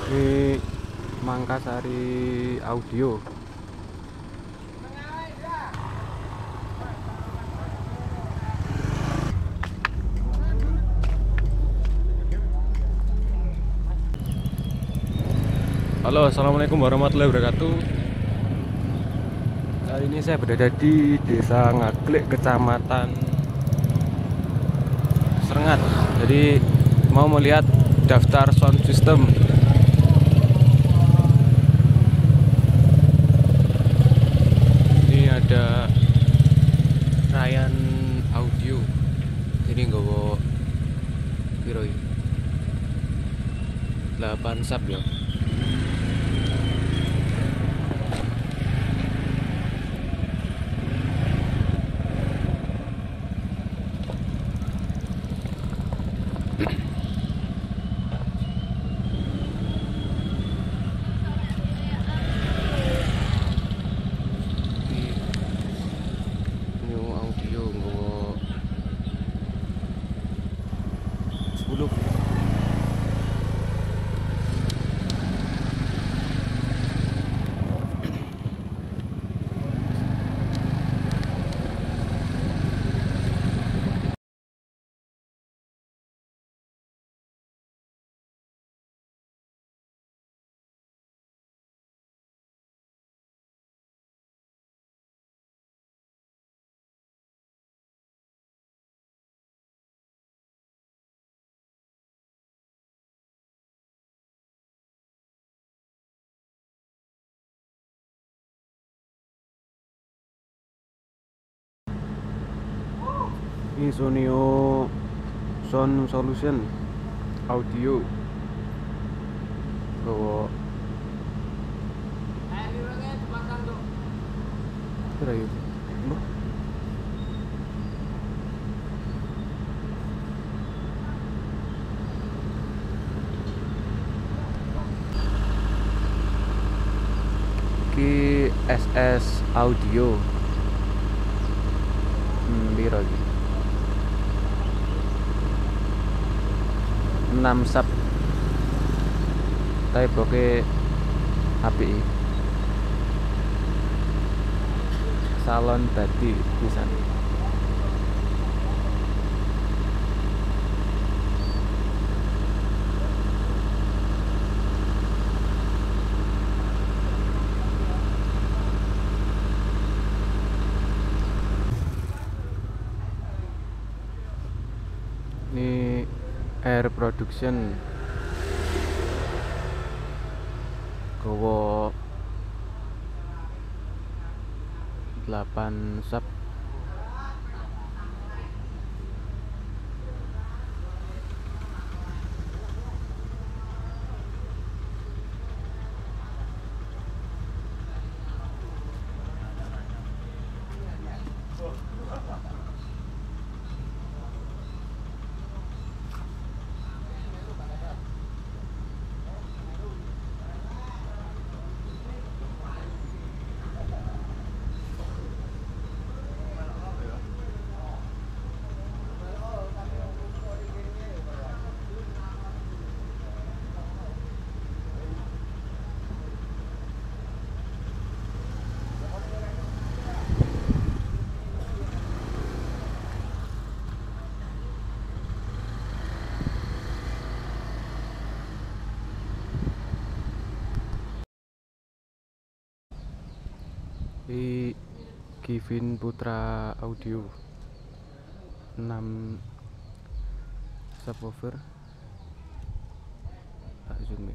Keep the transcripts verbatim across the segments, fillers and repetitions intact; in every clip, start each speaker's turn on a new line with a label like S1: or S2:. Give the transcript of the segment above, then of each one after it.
S1: Ini Mangkasari Audio. Halo, assalamualaikum warahmatullahi wabarakatuh. Kali ini saya berada di Desa Ngaglik, Kecamatan Serengat. Jadi mau melihat daftar sound system. Ini ada Ryan Audio. Ini nggawa piro iki? delapan sub ya. Ini Sonio Sound Solution Audio. Bawa Kira yuk. Mbah. Ki S S Audio. Hmm, biro iki. enam sub type oke H P I salon tadi bisa. Ini Air Production gowo delapan sub. Di Kevin Putra Audio enam subwoofer. Tak zoom ya.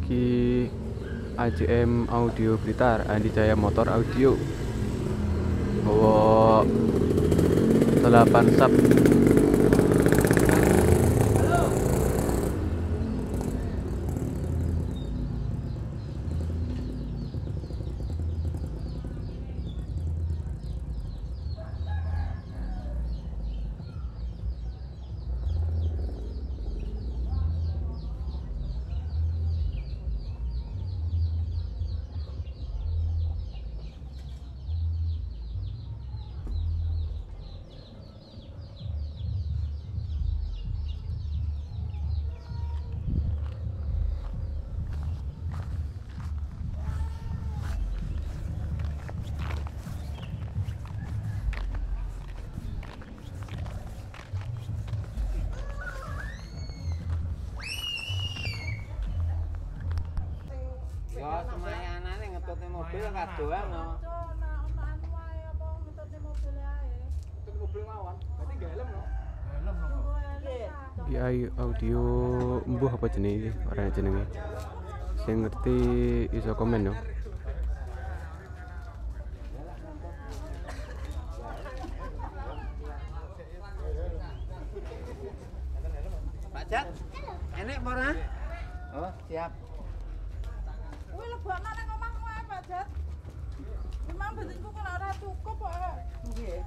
S1: Ki A J M Audio Blitar, Andi Jaya Motor Audio. bawa delapan sub.
S2: Ya semayanane ngetutne mobil kadoan no.
S1: Ki audio mbuh apa jenenge iki? Ora jenenge. Sing ngerti iso komen yo.
S2: Pak Jat, enek apa ora? Oh, siap.
S3: Kuwi lebokno nang omahmu ae, Pak Jat. Memang benzinku kok ora cukup kok. Nggih.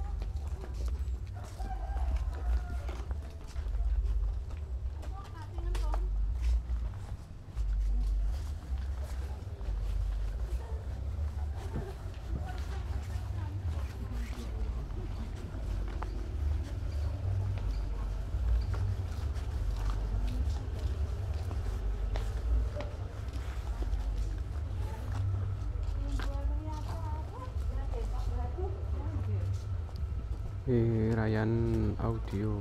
S1: Eh, Ryan audio.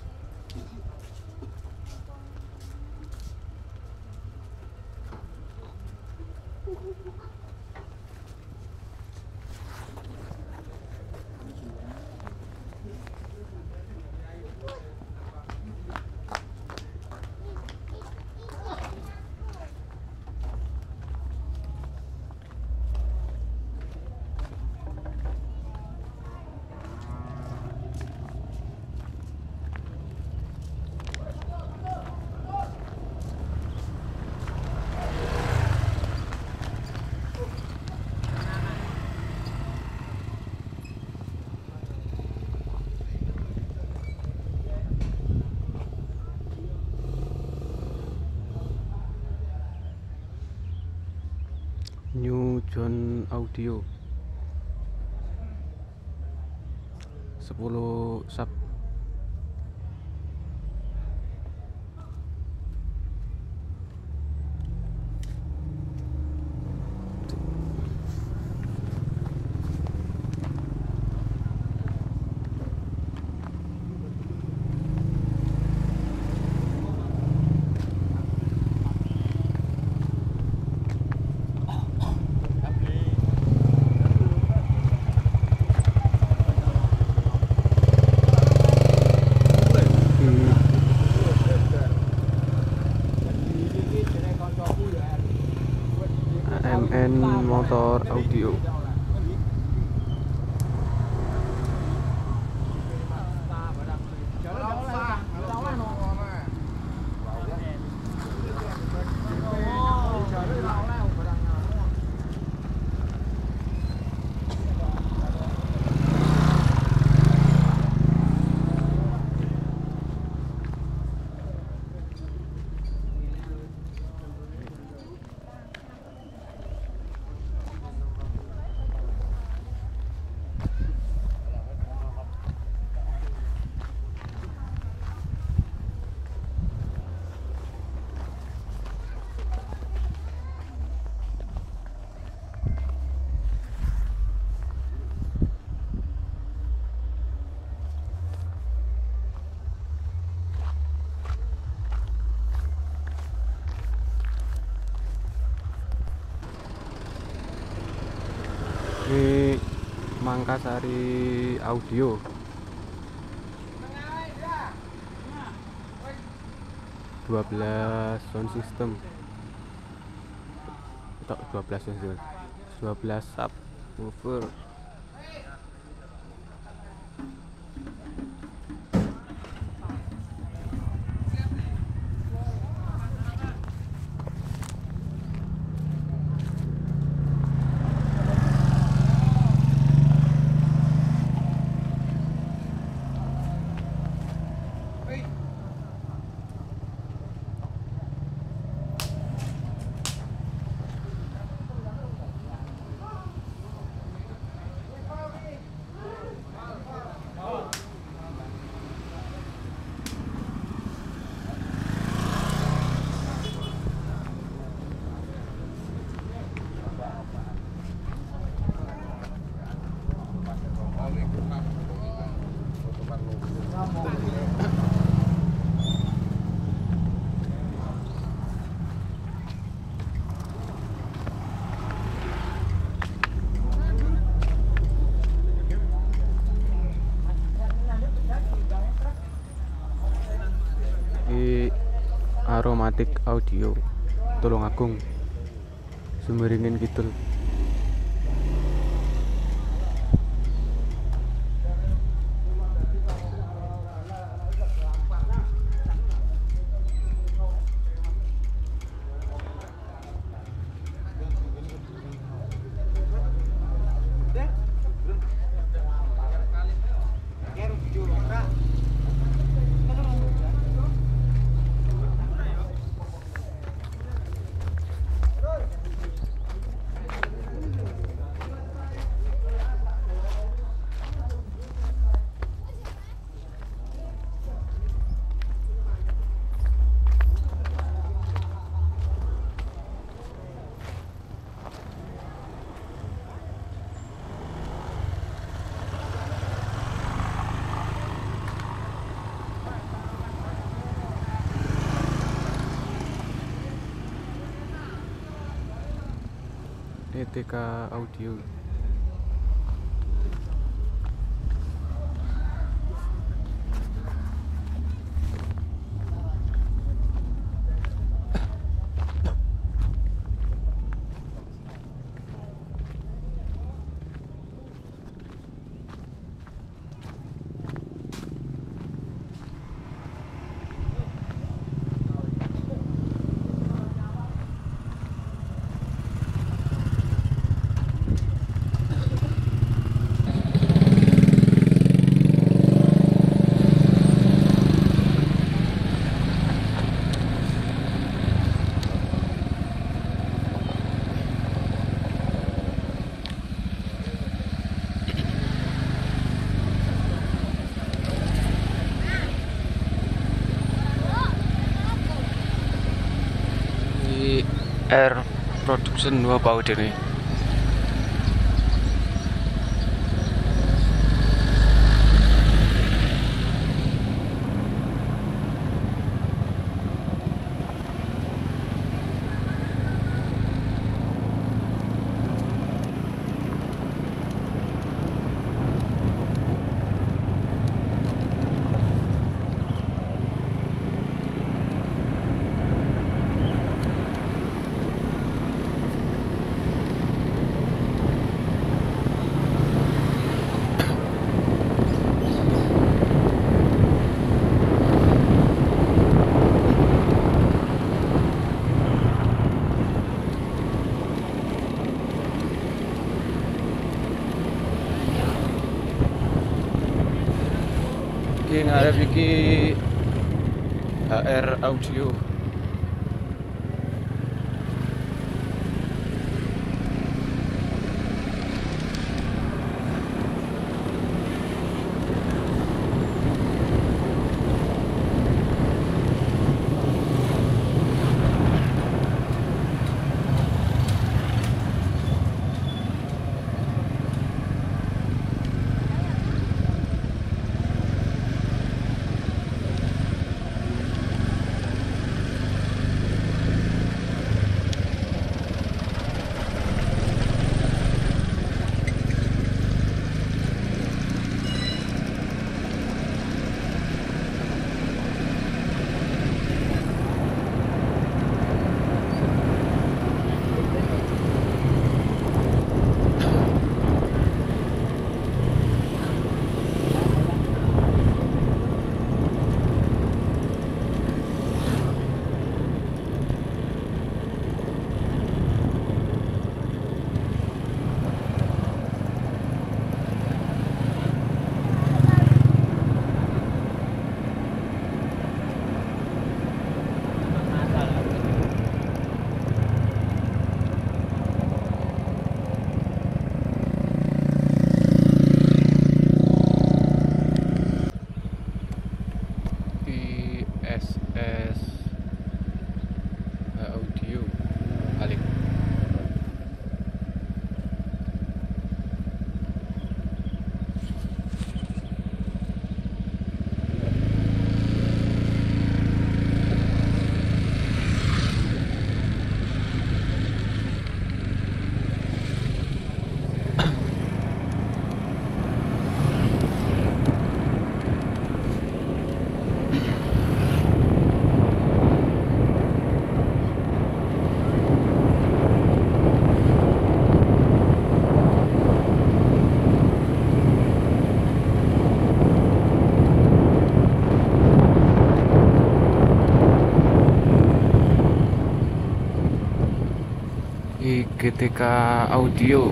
S1: New John Audio sepuluh sub. A M N Motor Audio. Ini Mangkasari Audio. dua belas sound system. Atau dua belas sound system. dua belas subwoofer. Aromatic Audio Tulungagung Sumberingin Kidul. E T K Audio. Air Production apa udah nih? Iki ngarep iki H R Audio. G T K Audio.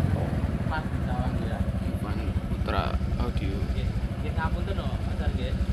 S1: Ivan Putra Audio.
S4: Kita pun tuh no, asal gitu.